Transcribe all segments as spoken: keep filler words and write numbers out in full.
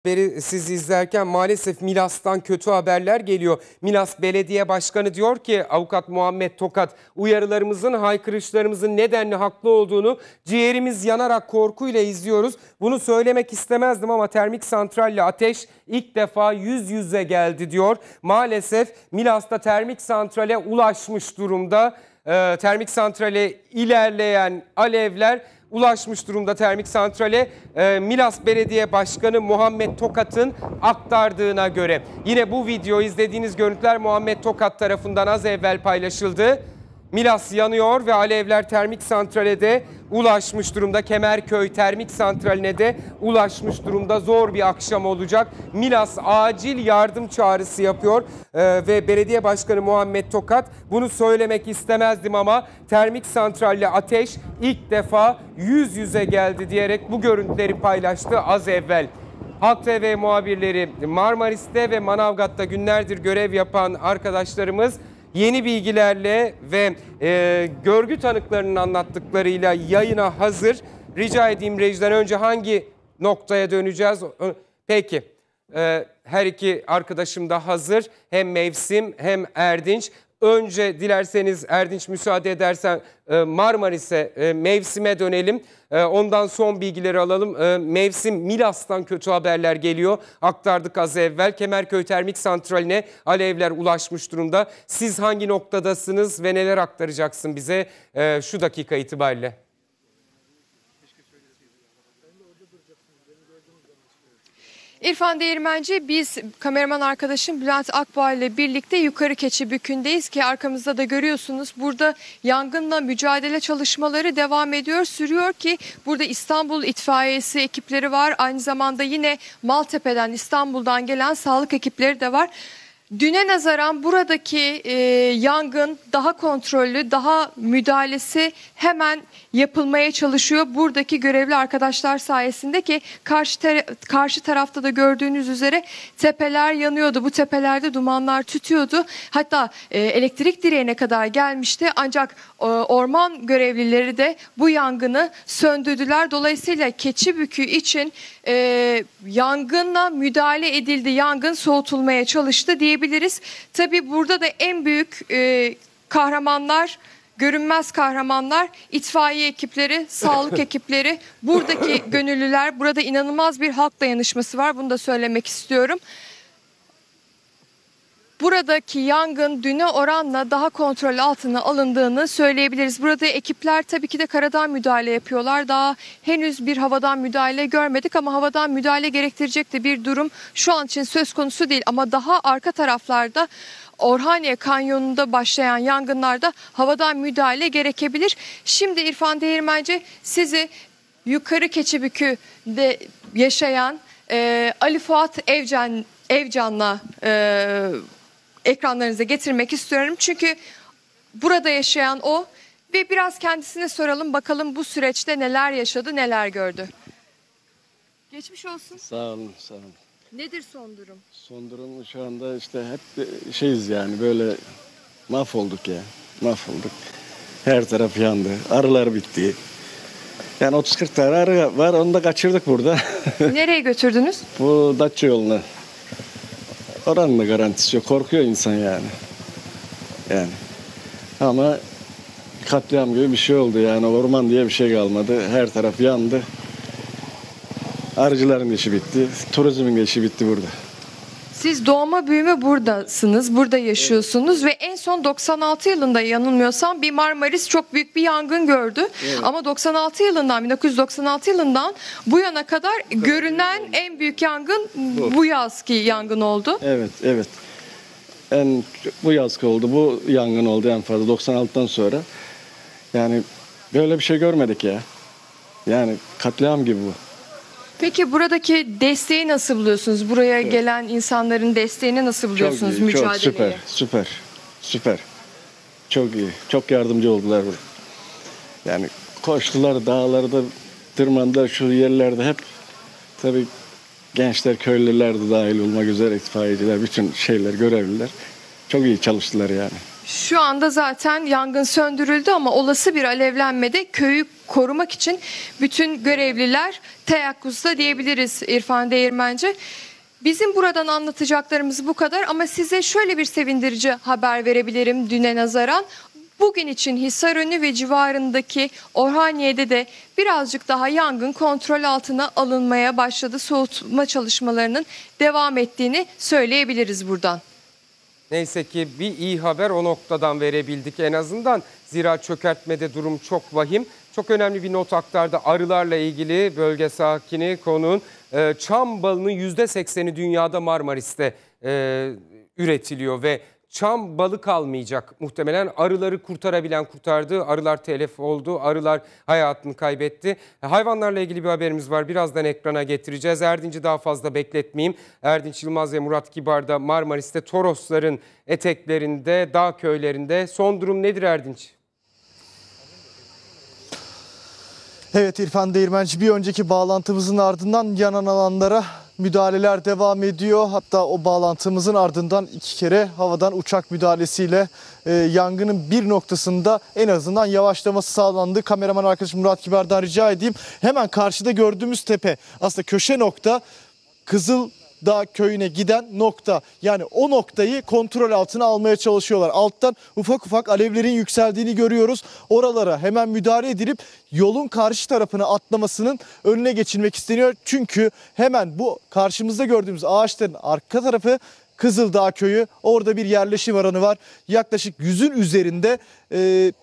Haberi siz izlerken maalesef Milas'tan kötü haberler geliyor. Milas Belediye Başkanı diyor ki avukat Muhammed Tokat, uyarılarımızın, haykırışlarımızın nedenli haklı olduğunu ciğerimiz yanarak korkuyla izliyoruz. Bunu söylemek istemezdim ama termik santralle ateş ilk defa yüz yüze geldi diyor. Maalesef Milas'ta termik santrale ulaşmış durumda. Ee, termik santrale ilerleyen alevler ulaşmış durumda termik santrale. e, Milas Belediye Başkanı Muhammed Tokat'ın aktardığına göre. Yine bu video, izlediğiniz görüntüler Muhammed Tokat tarafından az evvel paylaşıldı. Milas yanıyor ve alevler termik santrale de ulaşmış durumda. Kemerköy termik santraline de ulaşmış durumda. Zor bir akşam olacak. Milas acil yardım çağrısı yapıyor ee, ve Belediye Başkanı Muhammed Tokat, bunu söylemek istemezdim ama termik santralle ateş ilk defa yüz yüze geldi diyerek bu görüntüleri paylaştı az evvel. Halk T V muhabirleri, Marmaris'te ve Manavgat'ta günlerdir görev yapan arkadaşlarımız yeni bilgilerle ve e, görgü tanıklarının anlattıklarıyla yayına hazır. Rica edeyim rejiden, önce hangi noktaya döneceğiz? Peki, e, her iki arkadaşım da hazır. Hem Mevsim hem Erdinç. Önce dilerseniz Erdinç, müsaade edersen Marmaris'e, Mevsim'e dönelim. Ondan son bilgileri alalım. Mevsim, Milas'tan kötü haberler geliyor. Aktardık az evvel. Kemerköy Termik Santrali'ne alevler ulaşmış durumda. Siz hangi noktadasınız ve neler aktaracaksın bize şu dakika itibariyle? İrfan Değirmenci, biz kameraman arkadaşım Bülent Akbağ ile birlikte Yukarı Keçibükü'ndeyiz ki arkamızda da görüyorsunuz. Burada yangınla mücadele çalışmaları devam ediyor, sürüyor ki burada İstanbul İtfaiyesi ekipleri var. Aynı zamanda yine Maltepe'den, İstanbul'dan gelen sağlık ekipleri de var. Düne nazaran buradaki e, yangın daha kontrollü, daha müdahalesi hemen yapılmaya çalışıyor. Buradaki görevli arkadaşlar sayesinde ki karşı, karşı tarafta da gördüğünüz üzere tepeler yanıyordu. Bu tepelerde dumanlar tütüyordu. Hatta e, elektrik direğine kadar gelmişti. Ancak e, orman görevlileri de bu yangını söndürdüler. Dolayısıyla Keçibükü için e, yangınla müdahale edildi. Yangın soğutulmaya çalıştı diyebiliriz. Tabii burada da en büyük e, kahramanlar, görünmez kahramanlar, itfaiye ekipleri, sağlık ekipleri, buradaki gönüllüler. Burada inanılmaz bir halk dayanışması var. Bunu da söylemek istiyorum. Buradaki yangın düne oranla daha kontrol altına alındığını söyleyebiliriz. Burada ekipler tabii ki de karadan müdahale yapıyorlar. Daha henüz bir havadan müdahale görmedik ama havadan müdahale gerektirecek de bir durum şu an için söz konusu değil. Ama daha arka taraflarda, Orhaniye Kanyonu'nda başlayan yangınlarda havadan müdahale gerekebilir. Şimdi İrfan Değirmenci, sizi Yukarı Keçibükü'de yaşayan e, Ali Fuat Evcan, Evcan'la e, ekranlarınıza getirmek istiyorum. Çünkü burada yaşayan o ve biraz kendisine soralım bakalım bu süreçte neler yaşadı, neler gördü. Geçmiş olsun. Sağ olun, sağ olun. Nedir son durum? Son durum şu anda işte hep şeyiz yani, böyle mahvolduk ya, mahvolduk. Her taraf yandı, arılar bitti. Yani otuz kırk tane arı var, onu da kaçırdık burada. Nereye götürdünüz? Bu Datça yoluna. Oranın da garantisi yok, korkuyor insan yani. Yani ama katliam gibi bir şey oldu yani, orman diye bir şey kalmadı. Her taraf yandı. Arıcıların işi bitti, turizmin işi bitti burada. Siz doğma büyüme buradasınız, burada yaşıyorsunuz, evet. Ve en son doksan altı yılında yanılmıyorsam bir Marmaris çok büyük bir yangın gördü. Evet. Ama doksan altı yılından, bin dokuz yüz doksan altı yılından bu yana kadar evet. Görünen en büyük yangın bu, bu yazki yangın oldu. Evet, evet. En bu yazki oldu, bu yangın oldu en fazla doksan altıdan sonra. Yani böyle bir şey görmedik ya. Yani katliam gibi bu. Peki buradaki desteği nasıl buluyorsunuz? Buraya evet. gelen insanların desteğini nasıl buluyorsunuz, çok iyi, mücadeleyi? Çok süper, süper, süper. Çok iyi, çok yardımcı oldular. Yani koştular, dağlarda tırmandılar, şu yerlerde hep. Tabii gençler, köylüler de dahil olmak üzere, itfaiyeciler, bütün şeyler, görevliler. Çok iyi çalıştılar yani. Şu anda zaten yangın söndürüldü ama olası bir alevlenmede köyü korumak için bütün görevliler teyakkuzda diyebiliriz İrfan Değirmenci. Bizim buradan anlatacaklarımız bu kadar ama size şöyle bir sevindirici haber verebilirim düne nazaran. Bugün için Hisarönü ve civarındaki Orhaniye'de de birazcık daha yangın kontrol altına alınmaya başladı. Soğutma çalışmalarının devam ettiğini söyleyebiliriz buradan. Neyse ki bir iyi haber o noktadan verebildik en azından. Zira çökertmede durum çok vahim. Çok önemli bir not aktardı arılarla ilgili bölge sakini konuğun. E, çam balının yüzde sekseni dünyada Marmaris'te e, üretiliyor ve çam balı kalmayacak muhtemelen. Arıları kurtarabilen kurtardı, arılar telef oldu, arılar hayatını kaybetti. Hayvanlarla ilgili bir haberimiz var, birazdan ekrana getireceğiz. Erdinç'i daha fazla bekletmeyeyim. Erdinç Yılmaz ve Murat Kibar da Marmaris'te Torosların eteklerinde, dağ köylerinde. Son durum nedir Erdinç? Evet İrfan Değirmenci, bir önceki bağlantımızın ardından yanan alanlara müdahaleler devam ediyor. Hatta o bağlantımızın ardından iki kere havadan uçak müdahalesiyle e, yangının bir noktasında en azından yavaşlaması sağlandı. Kameraman arkadaşım Murat Kibar'dan rica edeyim. Hemen karşıda gördüğümüz tepe aslında köşe nokta, Kızıldağ köyüne giden nokta. Yani o noktayı kontrol altına almaya çalışıyorlar. Alttan ufak ufak alevlerin yükseldiğini görüyoruz. Oralara hemen müdahale edilip yolun karşı tarafına atlamasının önüne geçilmek isteniyor. Çünkü hemen bu karşımızda gördüğümüz ağaçların arka tarafı Kızıldağ köyü. Orada bir yerleşim alanı var. Yaklaşık yüzün üzerinde e,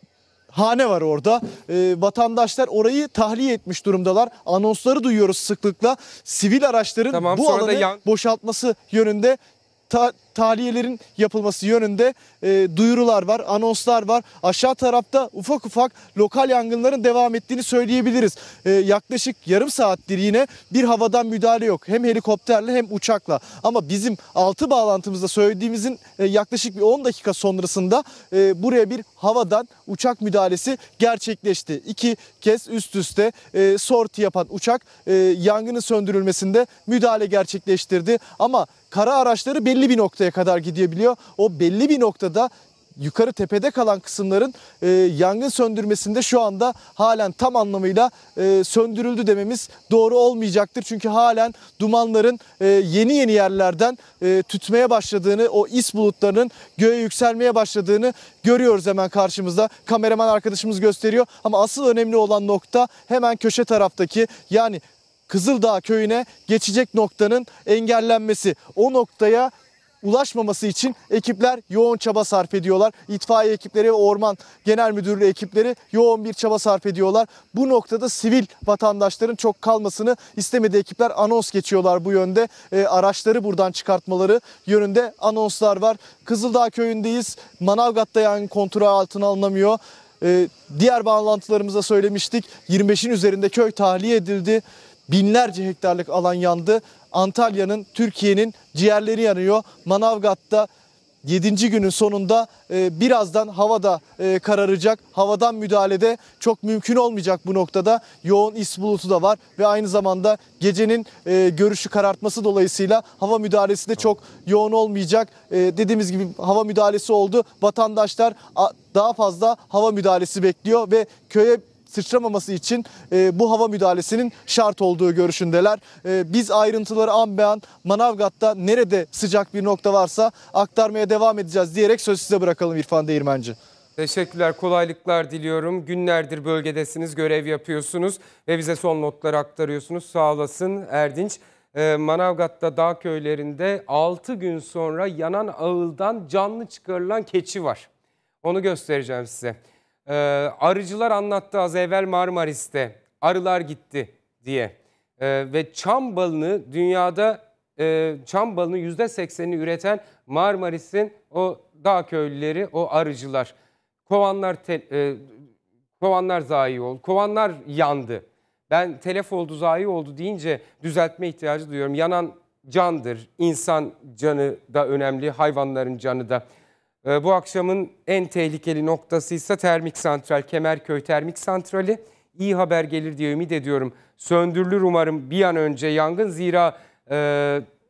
hane var orada. E, vatandaşlar orayı tahliye etmiş durumdalar. Anonsları duyuyoruz sıklıkla. Sivil araçların Tamam, bu alanı yan... boşaltması yönünde, ta tahliyelerin yapılması yönünde e, duyurular var, anonslar var. Aşağı tarafta ufak ufak lokal yangınların devam ettiğini söyleyebiliriz. E, yaklaşık yarım saattir yine bir havadan müdahale yok. Hem helikopterle hem uçakla. Ama bizim altı bağlantımızda söylediğimizin e, yaklaşık bir on dakika sonrasında e, buraya bir havadan uçak müdahalesi gerçekleşti. İki kez üst üste e, sorti yapan uçak e, yangının söndürülmesinde müdahale gerçekleştirdi. Ama kara araçları belli bir noktaya kadar gidebiliyor. O belli bir noktada yukarı tepede kalan kısımların e, yangın söndürmesinde şu anda halen tam anlamıyla e, söndürüldü dememiz doğru olmayacaktır. Çünkü halen dumanların e, yeni yeni yerlerden e, tütmeye başladığını, o is bulutlarının göğe yükselmeye başladığını görüyoruz hemen karşımızda. Kameraman arkadaşımız gösteriyor ama asıl önemli olan nokta hemen köşe taraftaki, yani Kızıldağ köyüne geçecek noktanın engellenmesi. O noktaya ulaşmaması için ekipler yoğun çaba sarf ediyorlar. İtfaiye ekipleri ve Orman Genel Müdürlüğü ekipleri yoğun bir çaba sarf ediyorlar. Bu noktada sivil vatandaşların çok kalmasını istemediği ekipler anons geçiyorlar bu yönde. E, araçları buradan çıkartmaları yönünde anonslar var. Kızıldağ köyündeyiz. Manavgat'ta yangın kontrol altına alınamıyor. E, diğer bağlantılarımızda söylemiştik. yirmi beşin üzerinde köy tahliye edildi. Binlerce hektarlık alan yandı. Antalya'nın, Türkiye'nin ciğerleri yanıyor. Manavgat'ta yedinci günün sonunda e, birazdan havada e, kararacak. Havadan müdahalede çok mümkün olmayacak bu noktada. Yoğun is bulutu da var ve aynı zamanda gecenin e, görüşü karartması dolayısıyla hava müdahalesi de çok yoğun olmayacak. E, dediğimiz gibi hava müdahalesi oldu. Vatandaşlar a, daha fazla hava müdahalesi bekliyor ve köye sıçramaması için e, bu hava müdahalesinin şart olduğu görüşündeler. E, biz ayrıntıları an be an Manavgat'ta nerede sıcak bir nokta varsa aktarmaya devam edeceğiz diyerek söz size bırakalım İrfan Değirmenci. Teşekkürler, kolaylıklar diliyorum. Günlerdir bölgedesiniz, görev yapıyorsunuz ve bize son notları aktarıyorsunuz. Sağ olasın Erdinç. Ee, Manavgat'ta dağ köylerinde altı gün sonra yanan ağıldan canlı çıkarılan keçi var. Onu göstereceğim size. Ee, arıcılar anlattı az evvel Marmaris'te arılar gitti diye ee, ve çam balını dünyada e, çam balını yüzde seksenini üreten Marmaris'in o dağ köylüleri, o arıcılar, kovanlar te, e, kovanlar zayi oldu, kovanlar yandı. Ben telef oldu, zayi oldu deyince düzeltme ihtiyacı duyuyorum. Yanan candır, insan canı da önemli, hayvanların canı da. Bu akşamın en tehlikeli noktası ise termik santral, Kemerköy Termik Santrali. İyi haber gelir diye ümit ediyorum. Söndürülür umarım bir an önce yangın. Zira e,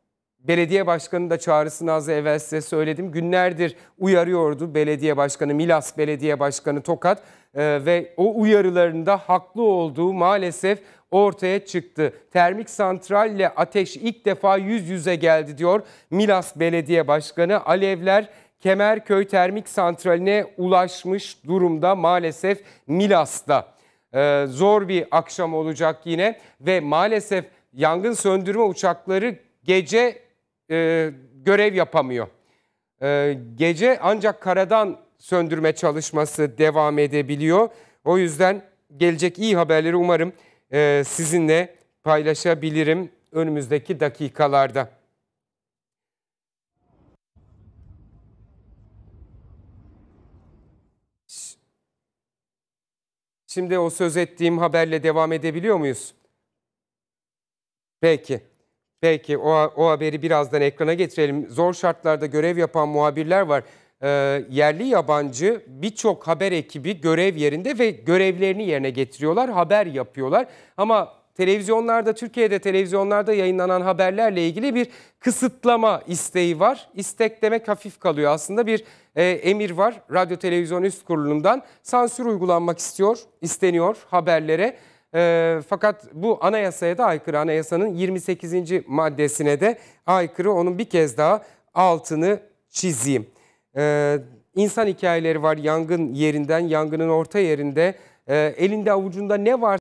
belediye başkanı da çağrısını az evvel size söyledim. Günlerdir uyarıyordu belediye başkanı, Milas Belediye Başkanı Tokat e, ve o uyarılarında haklı olduğu maalesef ortaya çıktı. Termik santralle ateş ilk defa yüz yüze geldi diyor Milas Belediye Başkanı. Alevler Kemerköy Termik Santrali'ne ulaşmış durumda maalesef Milas'ta. Ee, zor bir akşam olacak yine ve maalesef yangın söndürme uçakları gece e, görev yapamıyor. Ee, gece ancak karadan söndürme çalışması devam edebiliyor. O yüzden gelecek iyi haberleri umarım e, sizinle paylaşabilirim önümüzdeki dakikalarda. Şimdi o söz ettiğim haberle devam edebiliyor muyuz? Peki. Peki o, o haberi birazdan ekrana getirelim. Zor şartlarda görev yapan muhabirler var. Ee, yerli yabancı birçok haber ekibi görev yerinde ve görevlerini yerine getiriyorlar, haber yapıyorlar. Ama televizyonlarda, Türkiye'de televizyonlarda yayınlanan haberlerle ilgili bir kısıtlama isteği var. İstek demek hafif kalıyor aslında, bir e, emir var Radyo Televizyon Üst Kurulu'ndan. Sansür uygulanmak istiyor, isteniyor haberlere. E, fakat bu anayasaya da aykırı, anayasanın yirmi sekizinci maddesine de aykırı. Onun bir kez daha altını çizeyim. E, insan hikayeleri var yangın yerinden, yangının orta yerinde. E, elinde avucunda ne var?